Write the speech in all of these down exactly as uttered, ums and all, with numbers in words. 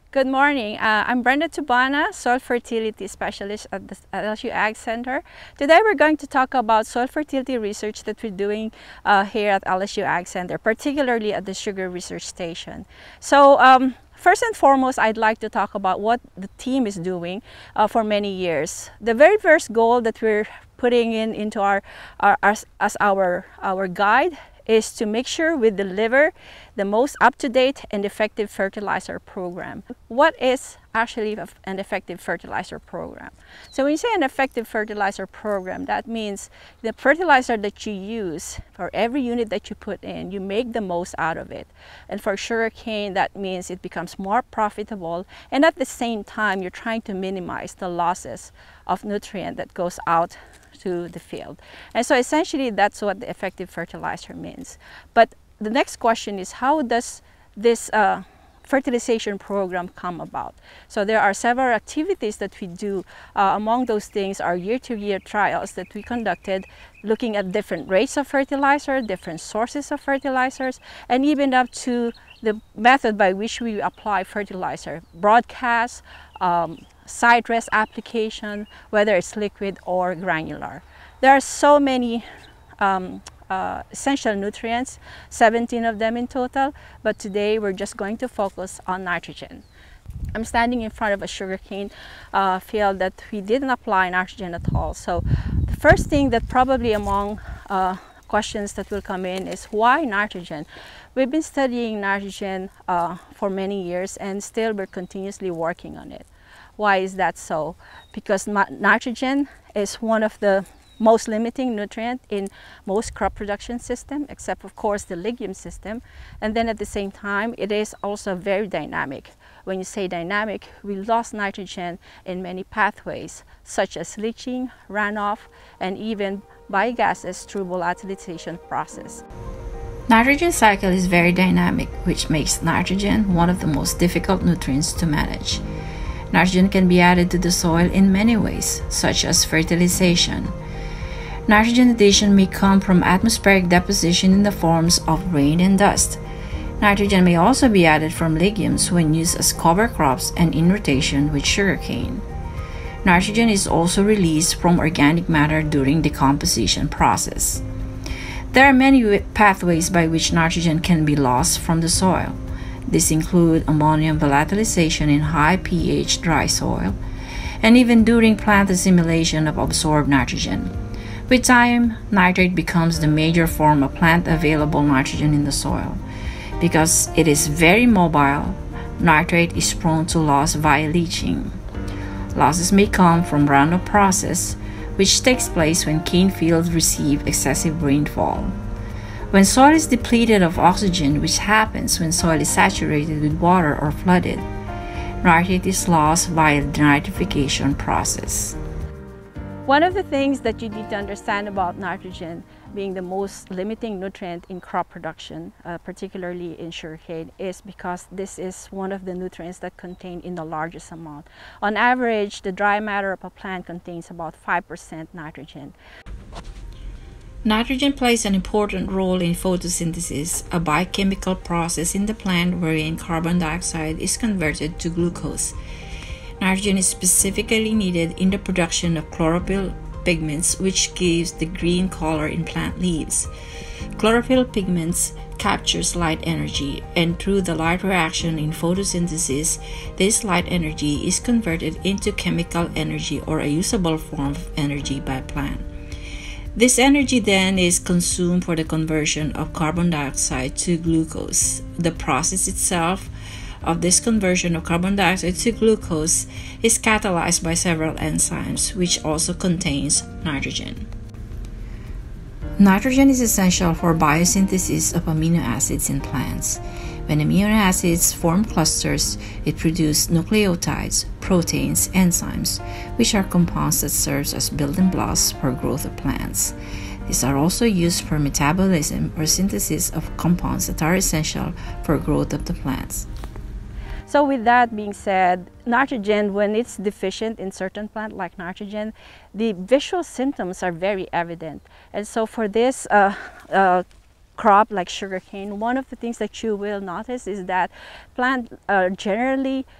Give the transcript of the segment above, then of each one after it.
Good morning. Uh, I'm Brenda Tubana, Soil Fertility Specialist at the at L S U Ag Center. Today we're going to talk about soil fertility research that we're doing uh, here at L S U Ag Center, particularly at the Sugar Research Station. So um, first and foremost, I'd like to talk about what the team is doing uh, for many years. The very first goal that we're putting in into our, our as, as our, our guide is to make sure we deliver the most up-to-date and effective fertilizer program. What is actually an effective fertilizer program? So when you say an effective fertilizer program, that means the fertilizer that you use for every unit that you put in, you make the most out of it. And for sugarcane, that means it becomes more profitable, and at the same time, you're trying to minimize the losses of nutrient that goes out to the field. And so essentially that's what the effective fertilizer means. But the next question is, how does this uh, fertilization program come about? So there are several activities that we do. Uh, among those things are year-to-year trials that we conducted, looking at different rates of fertilizer, different sources of fertilizers, and even up to the method by which we apply fertilizer, broadcast, um, side dress application, whether it's liquid or granular. There are so many um, uh, essential nutrients, seventeen of them in total, but today we're just going to focus on nitrogen. I'm standing in front of a sugarcane uh, field that we didn't apply nitrogen at all. So the first thing that probably among uh, questions that will come in is, why nitrogen? We've been studying nitrogen uh, for many years, and still we're continuously working on it. Why is that so? Because nitrogen is one of the most limiting nutrient in most crop production system, except of course the legume system. And then at the same time, it is also very dynamic. When you say dynamic, we lost nitrogen in many pathways, such as leaching, runoff, and even biogases through volatilization process. Nitrogen cycle is very dynamic, which makes nitrogen one of the most difficult nutrients to manage. Nitrogen can be added to the soil in many ways, such as fertilization. Nitrogen addition may come from atmospheric deposition in the forms of rain and dust. Nitrogen may also be added from legumes when used as cover crops and in rotation with sugarcane. Nitrogen is also released from organic matter during decomposition process. There are many pathways by which nitrogen can be lost from the soil. These include ammonium volatilization in high pH dry soil, and even during plant assimilation of absorbed nitrogen. With time, nitrate becomes the major form of plant available nitrogen in the soil. Because it is very mobile, nitrate is prone to loss via leaching. Losses may come from runoff process, which takes place when cane fields receive excessive rainfall. When soil is depleted of oxygen, which happens when soil is saturated with water or flooded, nitrate is lost via the nitrification process. One of the things that you need to understand about nitrogen being the most limiting nutrient in crop production, uh, particularly in sugarcane, is because this is one of the nutrients that contain in the largest amount. On average, the dry matter of a plant contains about five percent nitrogen. Nitrogen plays an important role in photosynthesis, a biochemical process in the plant wherein carbon dioxide is converted to glucose. Nitrogen is specifically needed in the production of chlorophyll pigments, which gives the green color in plant leaves. Chlorophyll pigments captures light energy, and through the light reaction in photosynthesis, this light energy is converted into chemical energy or a usable form of energy by plant. This energy then is consumed for the conversion of carbon dioxide to glucose. The process itself of this conversion of carbon dioxide to glucose is catalyzed by several enzymes, which also contains nitrogen. Nitrogen is essential for biosynthesis of amino acids in plants. When amino acids form clusters, it produces nucleotides, proteins, enzymes, which are compounds that serve as building blocks for growth of plants. These are also used for metabolism or synthesis of compounds that are essential for growth of the plants. So with that being said, nitrogen, when it's deficient in certain plant like nitrogen, the visual symptoms are very evident. And so for this uh, uh, crop like sugarcane, one of the things that you will notice is that plants uh, generally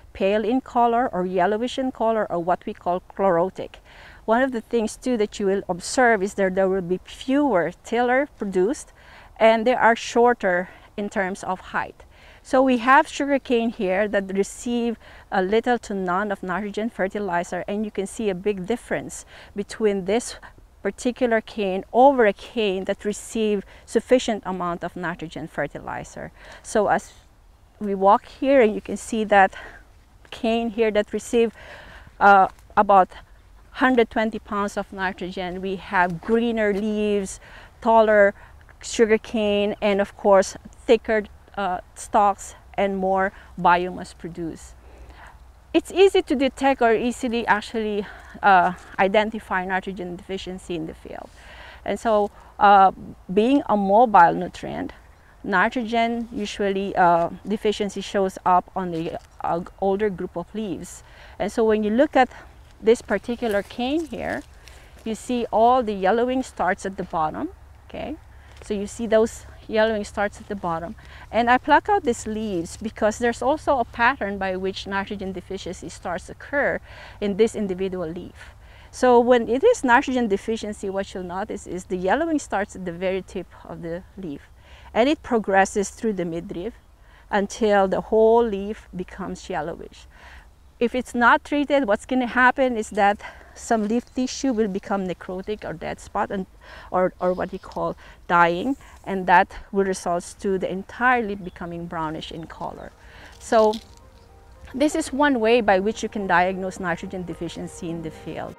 pale in color or yellowish in color, or what we call chlorotic. One of the things too that you will observe is that there will be fewer tiller produced, and they are shorter in terms of height. So we have sugarcane here that receive a little to none of nitrogen fertilizer, and you can see a big difference between this particular cane over a cane that receive sufficient amount of nitrogen fertilizer. So as we walk here, and you can see that cane here that receive uh, about one hundred twenty pounds of nitrogen. We have greener leaves, taller sugarcane, and of course thicker uh, stalks and more biomass produced. It's easy to detect or easily actually uh, identify nitrogen deficiency in the field. And so uh, being a mobile nutrient, nitrogen usually uh, deficiency shows up on the uh, older group of leaves. And so when you look at this particular cane here, you see all the yellowing starts at the bottom, okay? So you see those yellowing starts at the bottom. And I pluck out these leaves because there's also a pattern by which nitrogen deficiency starts to occur in this individual leaf. So when it is nitrogen deficiency, what you'll notice is the yellowing starts at the very tip of the leaf, and it progresses through the midrib until the whole leaf becomes yellowish. If it's not treated, what's going to happen is that some leaf tissue will become necrotic or dead spot, and or, or what you call dying, and that will result to the entire leaf becoming brownish in color. So this is one way by which you can diagnose nitrogen deficiency in the field.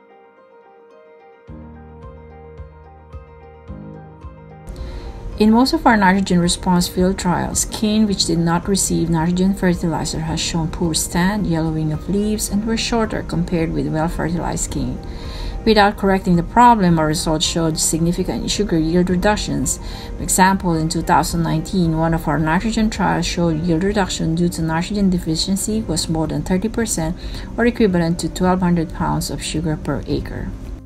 In most of our nitrogen response field trials, cane which did not receive nitrogen fertilizer has shown poor stand, yellowing of leaves, and were shorter compared with well-fertilized cane. Without correcting the problem, our results showed significant sugar yield reductions. For example, in two thousand nineteen, one of our nitrogen trials showed yield reduction due to nitrogen deficiency was more than thirty percent, or equivalent to twelve hundred pounds of sugar per acre.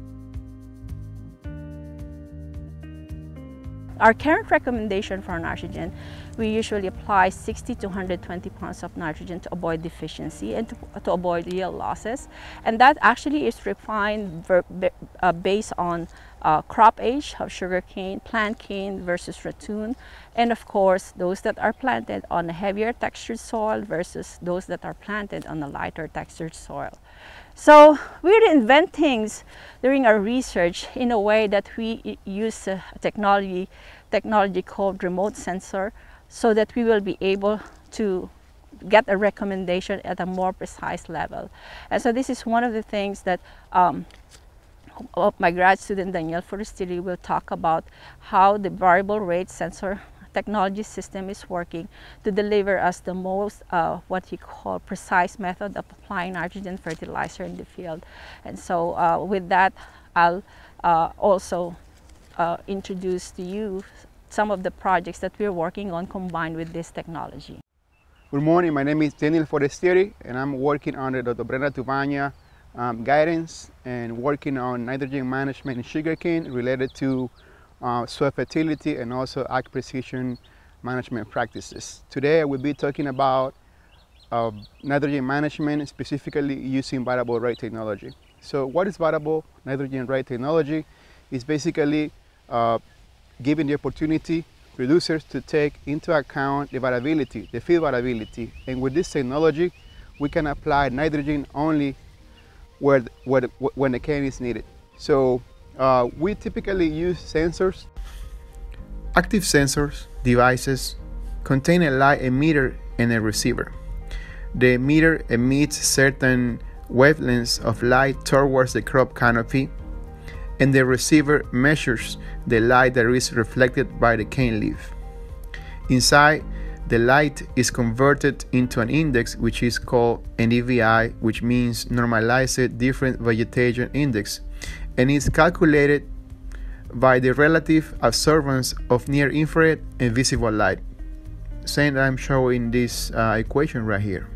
Our current recommendation for nitrogen, we usually apply sixty to one hundred twenty pounds of nitrogen to avoid deficiency and to, to avoid yield losses. And that actually is refined ver, uh, based on uh, crop age of sugarcane, plant cane versus ratoon, and of course those that are planted on a heavier textured soil versus those that are planted on a lighter textured soil. So we reinvent things during our research in a way that we use a technology, technology called remote sensor, so that we will be able to get a recommendation at a more precise level. And so this is one of the things that um, my grad student Danielle Forestieri will talk about, how the variable rate sensor technology system is working to deliver us the most uh, what you call precise method of applying nitrogen fertilizer in the field. And so uh, with that, I'll uh, also uh, introduce to you some of the projects that we're working on combined with this technology. Good morning, my name is Daniel Forestieri, and I'm working under Doctor Brenda Tubania um, guidance and working on nitrogen management in sugarcane related to Uh, soil fertility and also ag precision management practices. Today I will be talking about uh, nitrogen management, specifically using variable rate technology. So what is variable nitrogen rate technology? It's basically uh, giving the opportunity producers to take into account the variability, the field variability. And with this technology, we can apply nitrogen only where, where, when the cane is needed. So Uh, we typically use sensors. Active sensors devices contain a light emitter and a receiver. The emitter emits certain wavelengths of light towards the crop canopy, and the receiver measures the light that is reflected by the cane leaf. Inside, the light is converted into an index which is called N D V I, which means Normalized Different Vegetation Index, and is calculated by the relative absorbance of near-infrared and visible light. Same I'm showing this uh, equation right here.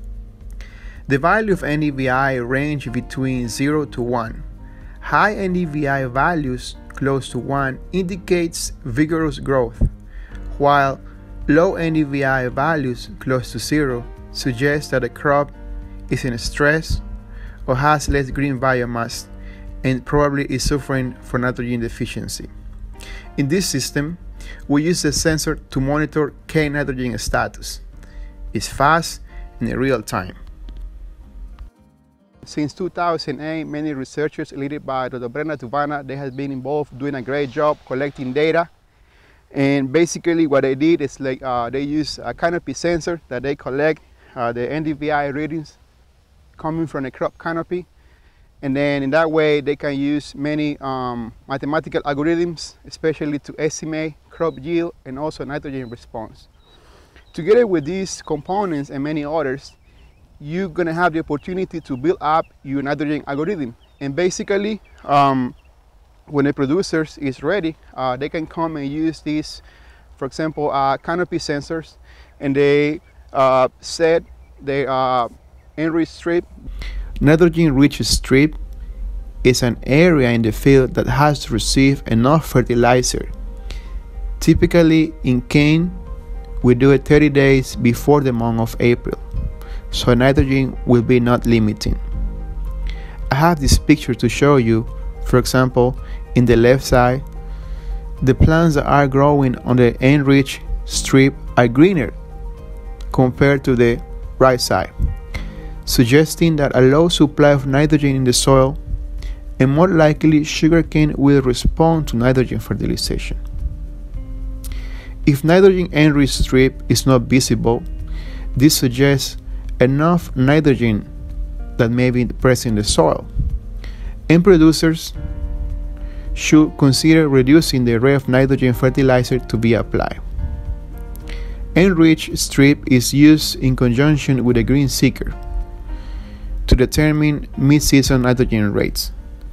The value of N D V I range between zero to one. High N D V I values close to one indicates vigorous growth, while low N D V I values close to zero suggest that the crop is in stress or has less green biomass and probably is suffering from nitrogen deficiency. In this system, we use a sensor to monitor cane nitrogen status. It's fast and in real time. Since two thousand eight, many researchers led by Doctor Brenda Tubana, they have been involved doing a great job collecting data. And basically what they did is like uh, they use a canopy sensor that they collect uh, the N D V I readings coming from the crop canopy. And then in that way they can use many um, mathematical algorithms, especially to estimate crop yield and also nitrogen response. Together with these components and many others, you're going to have the opportunity to build up your nitrogen algorithm. And basically, um, when the producers is ready, uh, they can come and use these, for example, uh, canopy sensors, and they uh, set the uh, enriched strip. Nitrogen-rich strip is an area in the field that has received enough fertilizer. Typically, in cane, we do it thirty days before the month of April. So nitrogen will be not limiting. I have this picture to show you. For example, in the left side, the plants that are growing on the enriched strip are greener compared to the right side, suggesting that a low supply of nitrogen in the soil, and more likely sugarcane will respond to nitrogen fertilization. If nitrogen enriched strip is not visible, this suggests enough nitrogen that may be present in the soil, and producers should consider reducing the rate of nitrogen fertilizer to be applied. Enriched strip is used in conjunction with a green seeker to determine mid-season nitrogen rates.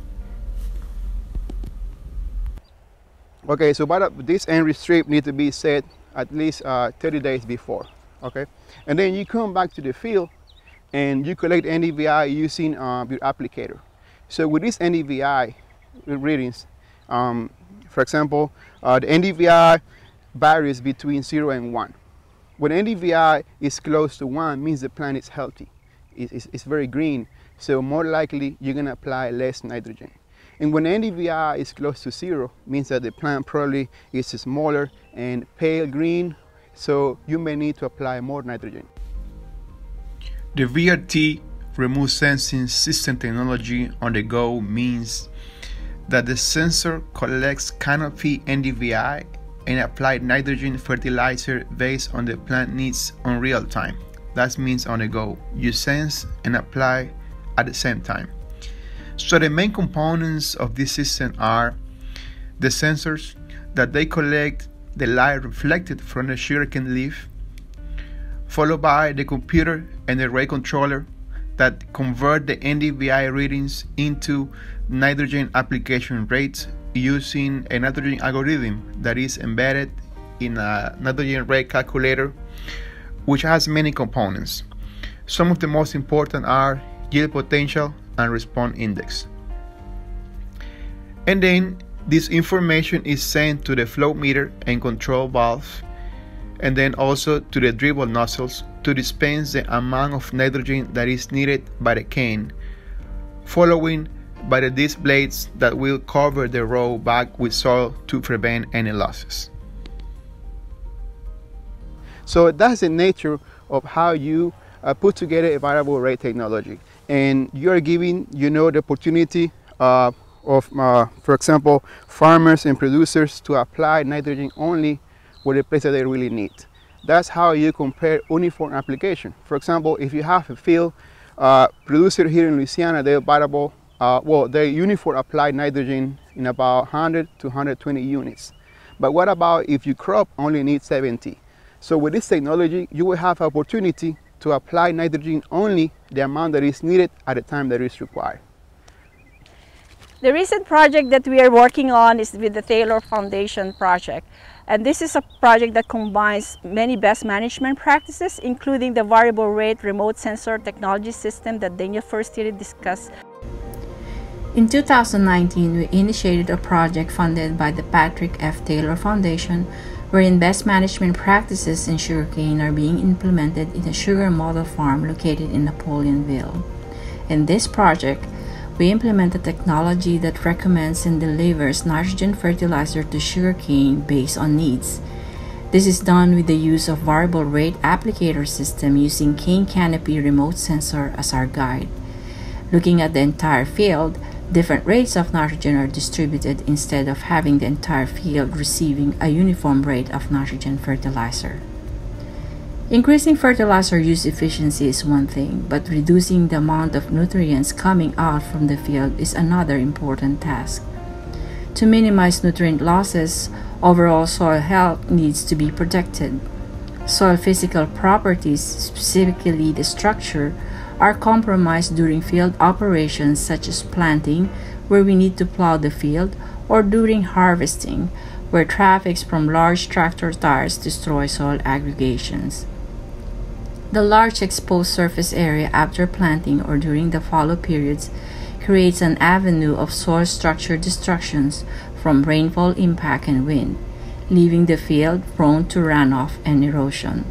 Okay, so but this enriched strip needs to be set at least uh, thirty days before. Okay, and then you come back to the field and you collect N D V I using uh, your applicator. So with this N D V I readings, um, for example, uh, the N D V I varies between zero and one. When N D V I is close to one, means the plant is healthy. It's, it's, it's very green, so more likely you're going to apply less nitrogen. And when N D V I is close to zero, means that the plant probably is smaller and pale green, so you may need to apply more nitrogen. The V R T remote sensing system technology on the go means that the sensor collects canopy N D V I and applies nitrogen fertilizer based on the plant needs on real time. That means on the go. You sense and apply at the same time. So the main components of this system are the sensors that they collect the light reflected from the sugarcane leaf, followed by the computer and the rate controller that convert the N D V I readings into nitrogen application rates using a nitrogen algorithm that is embedded in a nitrogen rate calculator, which has many components. Some of the most important are yield potential and response index. And then this information is sent to the flow meter and control valve, and then also to the dribble nozzles to dispense the amount of nitrogen that is needed by the cane, following by the disc blades that will cover the row back with soil to prevent any losses. So that's the nature of how you uh, put together a variable rate technology, and you are giving you know the opportunity uh, of, uh, for example, farmers and producers to apply nitrogen only where the place that they really need. That's how you compare uniform application. For example, if you have a field uh, producer here in Louisiana, they're variable, uh, well, they uniform apply nitrogen in about one hundred to one hundred twenty units. But what about if your crop only needs seventy? So with this technology, you will have opportunity to apply nitrogen only the amount that is needed at the time that is required. The recent project that we are working on is with the Taylor Foundation project. And this is a project that combines many best management practices, including the variable rate remote sensor technology system that Daniel first here discussed. In two thousand nineteen, we initiated a project funded by the Patrick F. Taylor Foundation wherein best management practices in sugarcane are being implemented in a sugar model farm located in Napoleonville. In this project, we implement a technology that recommends and delivers nitrogen fertilizer to sugarcane based on needs. This is done with the use of variable rate applicator system using cane canopy remote sensor as our guide. Looking at the entire field, different rates of nitrogen are distributed instead of having the entire field receiving a uniform rate of nitrogen fertilizer. Increasing fertilizer use efficiency is one thing, but reducing the amount of nutrients coming out from the field is another important task. To minimize nutrient losses, overall soil health needs to be protected. Soil physical properties, specifically the structure, are compromised during field operations such as planting, where we need to plow the field, or during harvesting, where traffic from large tractor tires destroy soil aggregations. The large exposed surface area after planting or during the fallow periods creates an avenue of soil structure destructions from rainfall impact and wind, leaving the field prone to runoff and erosion.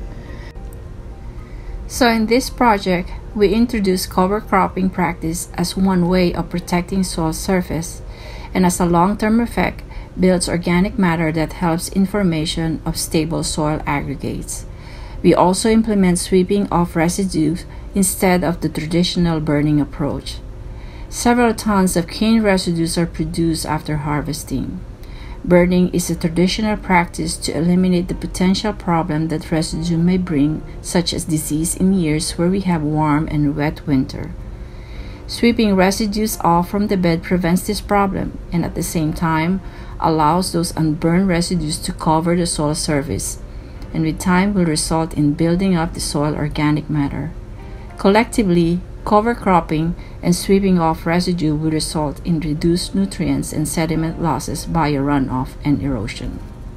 So in this project, we introduce cover cropping practice as one way of protecting soil surface, and as a long-term effect, builds organic matter that helps in formation of stable soil aggregates. We also implement sweeping off residues instead of the traditional burning approach. Several tons of cane residues are produced after harvesting. Burning is a traditional practice to eliminate the potential problem that residue may bring, such as disease in years where we have warm and wet winter. Sweeping residues off from the bed prevents this problem and at the same time allows those unburned residues to cover the soil surface, and with time will result in building up the soil organic matter. Collectively, cover cropping and sweeping off residue will result in reduced nutrients and sediment losses via runoff and erosion.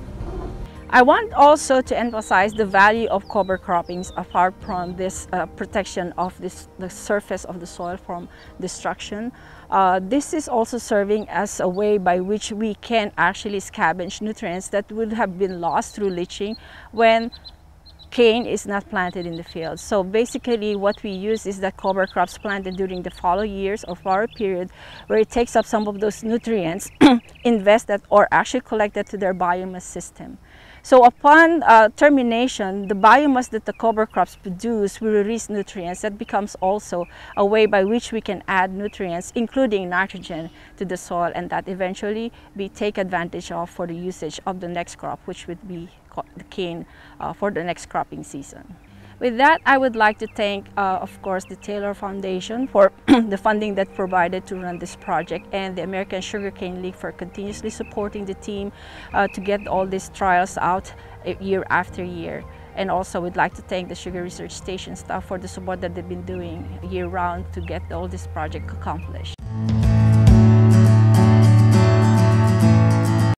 I want also to emphasize the value of cover croppings apart from this uh, protection of this, the surface of the soil from destruction. Uh, this is also serving as a way by which we can actually scavenge nutrients that would have been lost through leaching when cane is not planted in the field. So basically what we use is that cover crops planted during the fallow years or fallow period, where it takes up some of those nutrients, invested or actually collected to their biomass system. So upon uh, termination, the biomass that the cover crops produce will release nutrients. That becomes also a way by which we can add nutrients, including nitrogen, to the soil, and that eventually be take advantage of for the usage of the next crop, which would be the cane uh, for the next cropping season. With that, I would like to thank, uh, of course, the Taylor Foundation for the funding that provided to run this project, and the American Sugarcane League for continuously supporting the team uh, to get all these trials out year after year. And also we'd like to thank the Sugar Research Station staff for the support that they've been doing year-round to get all this project accomplished.